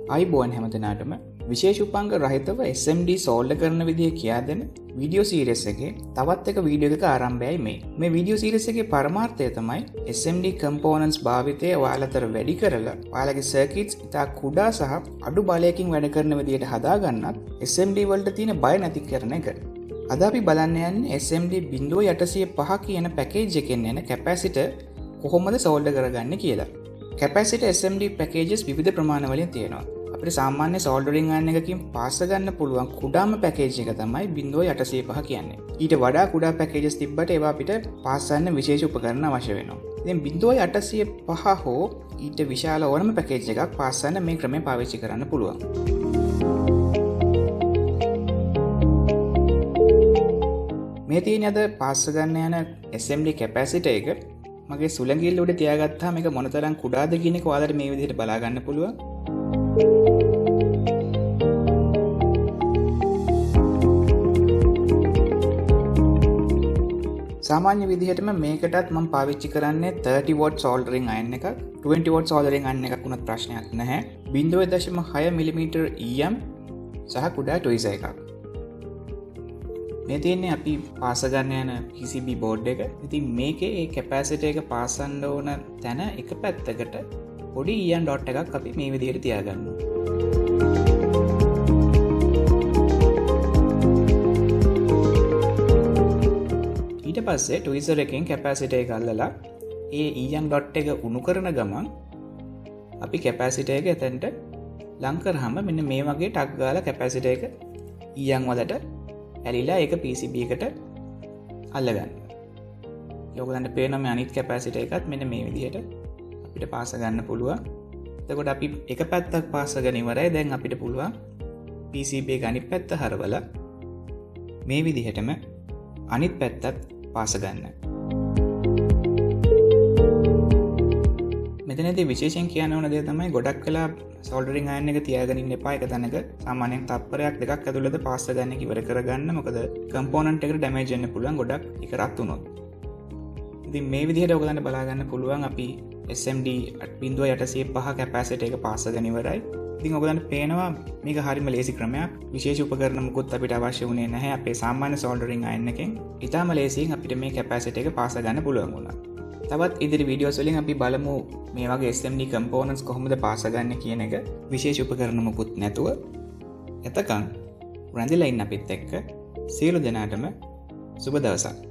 අයිබෝන් හැමදෙනාටම විශේෂ උපංග රහිතව SMD සෝල්ඩර් කරන විදිය කියා දෙන වීඩියෝ සීරීස් එකේ තවත් එක වීඩියෝ එකක ආරම්භයයි මේ. මේ වීඩියෝ සීරීස් එකේ පරමාර්ථය තමයි SMD components භාවිතය ඔයාලතර වැඩි කරලා ඔයාලගේ circuits ඉතා කුඩා සහ අඩු බලයකින් වැඩ කරන විදියට හදාගන්නත් SMD වලට තියෙන බය නැති කරන එක. අද අපි බලන්න යන්නේ SMD 0805 කියන පැකේජ් එකෙන් එන කැපැසිටර් කොහොමද සෝල්ඩර් කරගන්නේ කියලා. කැපැසිටර් SMD පැකේජස් විවිධ ප්‍රමාණවලින් තියෙනවා. අපිට සාමාන්‍ය සෝල්ඩරින් අයන් එකකින් පාස් ගන්න පුළුවන් කුඩාම පැකේජ් එක තමයි 0805 කියන්නේ. ඊට වඩා කුඩා පැකේජස් තිබ්බට ඒවා අපිට පාස් ගන්න විශේෂ උපකරණ අවශ්‍ය වෙනවා. ඉතින් 0805 හෝ ඊට විශාල ඕනම පැකේජ් එකක් පාස් ගන්න මේ ක්‍රමය පාවිච්චි කරන්න පුළුවන්. මේ තියෙන අද පාස් ගන්න යන SMD කැපැසිටර් එක මගේ සුළඟිල්ල උඩ තියාගත්තාම මේක මොනතරම් කුඩාද කියන එක ඔයාලට මේ විදිහට බලා ගන්න පුළුවන්. සාමාන්‍ය විදිහටම මේකටත් මම පාවිච්චි කරන්නේ 30 watt soldering iron එකක්. 20 watt soldering iron එකක් වුණත් ප්‍රශ්නයක් නැහැ. 0.6 mm EM සහ කුඩා tweezer එකක්. මේ තියෙන්නේ අපි පාස ගන්න යන PCB board එක. ඉතින් මේකේ ඒ කැපැසිටර් එක පාසන්න ඕන තැන එක පැත්තකට පොඩි EM dot එකක් අපි මේ විදිහට තියාගන්නවා. ඊට පස්සේ tweezer එකෙන් කැපැසිටර් එක අල්ලලා ඒ EM dot එක උණු කරන ගමන් අපි කැපැසිටර් එක එතනට ලං කරාම මෙන්න මේ වගේ ටක් ගාලා කැපැසිටර් එක EM වලට ඇලිලා ඒක PCB එකට අල්ලගන්න. ඔයගොල්ලන්ට පේනවා මේ අනිත් කැපැසිටර් එකත් මෙන්න මේ විදිහට අපිට පාස ගන්න පුළුවන්. එතකොට අපි එක පැත්තක් පාසගෙන ඉවරයි. දැන් අපිට පුළුවන් PCB එක අනිත් පැත්ත හරවලා මේ විදිහටම අනිත් පැත්තත් පාස ගන්න. මෙතනදී විශේෂයෙන් කියන්න ඕන දේ තමයි ගොඩක් වෙලා සෝල්ඩරින් අයන් එක තියාගෙන ඉන්න එපා එක තැනක. සාමාන්‍යයෙන් තත්පරයක් දෙකක් ඇතුළත පාස් ගන්න එක ඉවර කරගන්න. මොකද කම්පොනන්ට් එකට ඩැමේජ් වෙන්න පුළුවන් ගොඩක් එක රත් වුණොත්. ඉතින් මේ විදිහට ඔයගලන්ට බලා ගන්න පුළුවන් අපි SMD 0805 කැපැසිටර් එක පාස් ගන්න ඉවරයි. ඉතින් ඔයගලන්ට පේනවා මේක හරියම ලේසි ක්‍රමයක්. විශේෂ උපකරණ මුකුත් අපිට අවශ්‍ය වුණේ නැහැ. අපේ සාමාන්‍ය සෝල්ඩරින් අයන් එකෙන් ඉතාම ලේසියෙන් අපිට මේ කැපැසිටර් එක පාස් ගන්න පුළුවන් වුණා. තවත් ඉදිරි වීඩියෝස් වලින් අපි බලමු මේ වගේ SMD components කොහොමද පාස ගන්න කියන එක විශේෂ උපකරණ මුකුත් නැතුව. එතකන් රැඳිලා ඉන්න අපිත් එක්ක සියලු දෙනාටම සුබ දවසක්.